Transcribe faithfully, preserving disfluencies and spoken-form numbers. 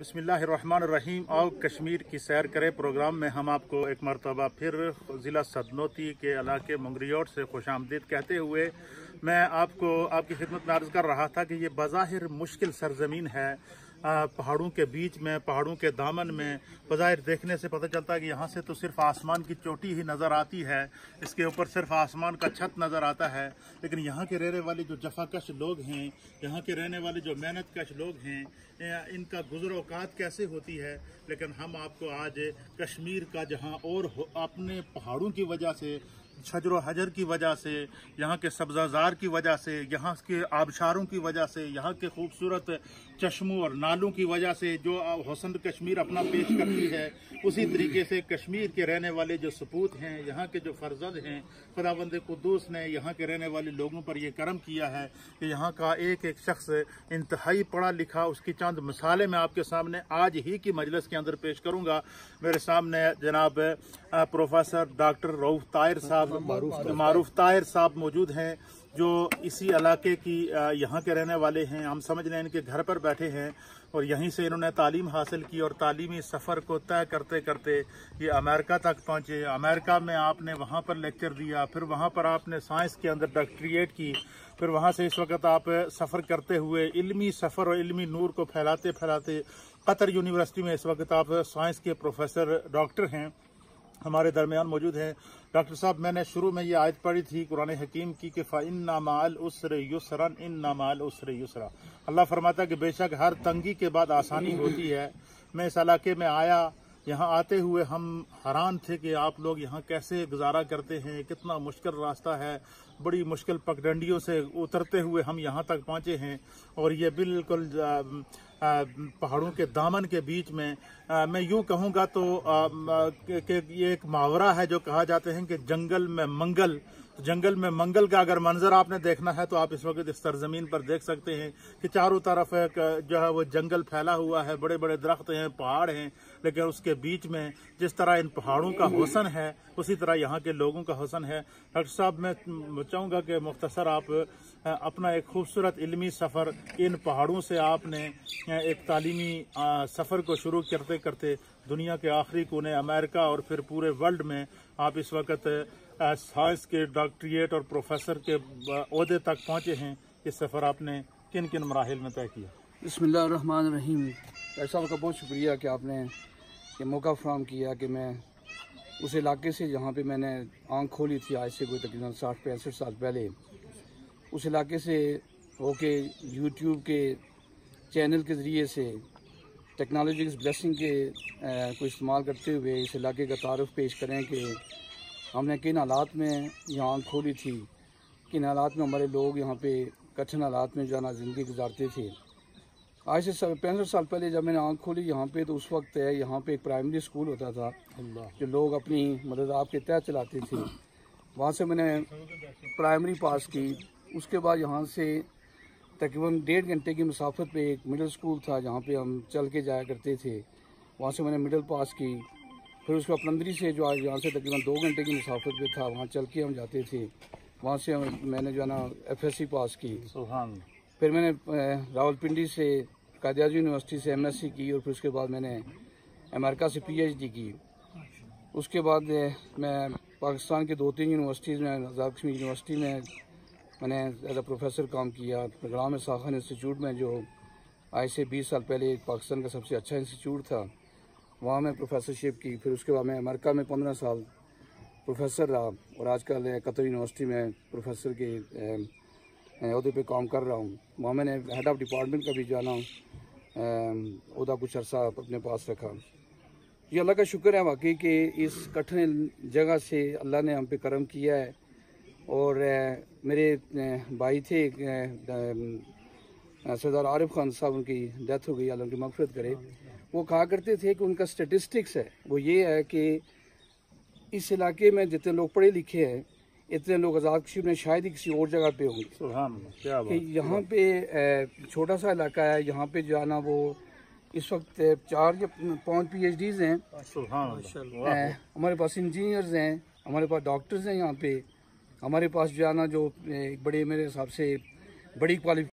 बिस्मिल्लाहिर्रहमानिर्रहीम। आओ कश्मीर की सैर करें प्रोग्राम में हम आपको एक मरतबा फिर ज़िला सदनोती के इलाके मुंगरियोट से खुशामदीद कहते हुए मैं आपको आपकी खिदमत में अर्ज़ कर रहा था कि ये बज़ाहिर मुश्किल सरजमीन है। पहाड़ों के बीच में, पहाड़ों के दामन में बज़ाहिर देखने से पता चलता है कि यहाँ से तो सिर्फ आसमान की चोटी ही नज़र आती है, इसके ऊपर सिर्फ आसमान का छत नज़र आता है। लेकिन यहाँ के रहने वाले जो जफाकश लोग हैं, यहाँ के रहने वाले जो मेहनत कश लोग हैं, इनका गुज़र औकात कैसे होती है। लेकिन हम आपको आज कश्मीर का, जहाँ और अपने पहाड़ों की वजह से, शजर हजर की वजह से, यहाँ के सब्ज़ाज़ार की वजह से, यहाँ के आबशारों की वजह से, यहाँ के खूबसूरत चश्मों और नालों की वजह से जो हुस्न कश्मीर अपना पेश करती है, उसी तरीके से कश्मीर के रहने वाले जो सपूत हैं, यहाँ के जो फर्जंद हैं, खुदावंद कुद्दूस ने यहाँ के रहने वाले लोगों पर यह करम किया है कि यहाँ का एक एक शख्स इंतहाई पढ़ा लिखा। उसकी चंद मिसालें मैं आपके सामने आज ही की मजलिस के अंदर पेश करूँगा। मेरे सामने जनाब प्रोफेसर डॉक्टर रऊफ ताहिर साहब, मारूफ ताहिर साहब मौजूद हैं, जो इसी इलाके की यहाँ के रहने वाले हैं। हम समझ लें इनके घर पर बैठे हैं और यहीं से इन्होंने तालीम हासिल की और तालीमी सफ़र को तय करते करते ये अमेरिका तक पहुँचे। अमेरिका में आपने वहाँ पर लेक्चर दिया, फिर वहाँ पर आपने साइंस के अंदर डॉक्टरेट की, फिर वहाँ से इस वक्त आप सफ़र करते हुए इल्मी सफ़र और इल्मी नूर को फैलाते फैलाते कतर यूनिवर्सिटी में इस वक्त आप साइंस के प्रोफेसर डॉक्टर हैं, हमारे दरमियान मौजूद हैं। डॉक्टर साहब, मैंने शुरू में ये आयत पढ़ी थी कुरान हकीम की कि फ़इन्ना मअल उस्रि युस्रन इन्ना मअल उस्रि युस्रा। अल्लाह फरमाता है कि बेशक हर तंगी के बाद आसानी होती है। मैं इस इलाके में आया, यहाँ आते हुए हम हैरान थे कि आप लोग यहाँ कैसे गुजारा करते हैं, कितना मुश्किल रास्ता है। बड़ी मुश्किल पगडंडियों से उतरते हुए हम यहाँ तक पहुँचे हैं और ये बिल्कुल पहाड़ों के दामन के बीच में, आ, मैं यूँ कहूँगा तो कि ये एक मुहावरा है जो कहा जाते हैं कि जंगल में मंगल। तो जंगल में मंगल का अगर मंजर आपने देखना है तो आप इस वक्त इस सरजमीन पर देख सकते हैं कि चारों तरफ एक जो है वो जंगल फैला हुआ है, बड़े बड़े दरख्त हैं, पहाड़ हैं, लेकिन उसके बीच में जिस तरह इन पहाड़ों का हुस्न है उसी तरह यहाँ के लोगों का हुस्न है। डॉक्टर साहब, मैं चाहूँगा कि मुख्तसर आप अपना एक खूबसूरत इल्मी सफ़र इन पहाड़ों से आपने एक तालीमी सफ़र को शुरू करते करते दुनिया के आखिरी कोने अमेरिका और फिर पूरे वर्ल्ड में आप इस वक्त साइंस के डॉक्टरेट और प्रोफेसर के ओहदे तक पहुँचे हैं। इस सफ़र आपने किन किन मराहिल में तय किया? बिस्मिल्लाहिर्रहमानिर्रहीम। ऐसा आपका बहुत शुक्रिया कि आपने ये मौका फराहम किया कि मैं उस इलाके से जहाँ पे मैंने आँख खोली थी आज से कोई तकरीबन साठ पैंसठ साल पहले, उस इलाके से होके यूट्यूब के चैनल के ज़रिए से टेक्नोलॉजी की ब्लेसिंग के को इस्तेमाल करते हुए इस इलाके का तारुफ पेश करें कि हमने किन हालात में यहाँ आँख खोली थी, किन हालात में हमारे लोग यहाँ पे कठिन हालात में जो है ना ज़िंदगी गुजारते थे। आज से पैंसठ साल पहले जब मैंने आँख खोली यहाँ पे, तो उस वक्त है यहाँ पे एक प्राइमरी स्कूल होता था जो लोग अपनी मदद आपके तहत चलाते थे। वहाँ से मैंने प्राइमरी पास की। उसके बाद यहाँ से तकरीबन डेढ़ घंटे की मुसाफत पे एक मिडिल स्कूल था जहाँ पे हम चल के जाया करते थे, वहाँ से मैंने मिडिल पास की। फिर उसके बाद पलंदरी से जो आज यहाँ से तकरीबन दो घंटे की मुसाफत पे था, वहाँ चल के हम जाते थे। वहाँ से मैंने जो है ना एफ एस सी पास की। फिर मैंने रावलपिंडी से कादियाज़ यूनिवर्सिटी से एम एस सी की और फिर उसके बाद मैंने अमेरिका से पी एच डी की। उसके बाद मैं पाकिस्तान के दो तीन यूनिवर्सिटीज़ में, आज़ाद कश्मीर यूनिवर्सिटी में मैंने एज अ प्रोफेसर काम किया। गुलाम साखान इंस्टीट्यूट में जो आज से बीस साल पहले पाकिस्तान का सबसे अच्छा इंस्टीट्यूट था, वहाँ मैं प्रोफेसरशिप की। फिर उसके बाद मैं अमेरिका में पंद्रह साल प्रोफेसर रहा और आजकल कतर यूनिवर्सिटी में प्रोफेसर के अहदे पे काम कर रहा हूँ। वहाँ मैंने हेड ऑफ डिपार्टमेंट का भी जाना अहदा कुछ अर्सा अपने पास रखा। ये अल्लाह का शुक्र है वाकई कि इस कठिन जगह से अल्लाह ने हम पे करम किया है। और मेरे भाई थे सरदार आरिफ खान साहब, उनकी डेथ हो गई, अल्लाह उनकी मग़फ़िरत करे। वो कहा करते थे कि उनका स्टेटिस्टिक्स है वो ये है कि इस इलाके में जितने लोग पढ़े लिखे हैं इतने लोग आज़ाद कश्मीर में शायद ही किसी और जगह पे होंगे। कि यहाँ पे छोटा सा इलाका है, यहाँ पे जो है ना वो इस वक्त चार या पाँच पी एच डीज़ हैं, हमारे पास इंजीनियर्स हैं, हमारे पास डॉक्टर्स हैं, यहाँ पे हमारे पास जो है ना जो बड़े मेरे हिसाब से बड़ी क्वालिफिकेशन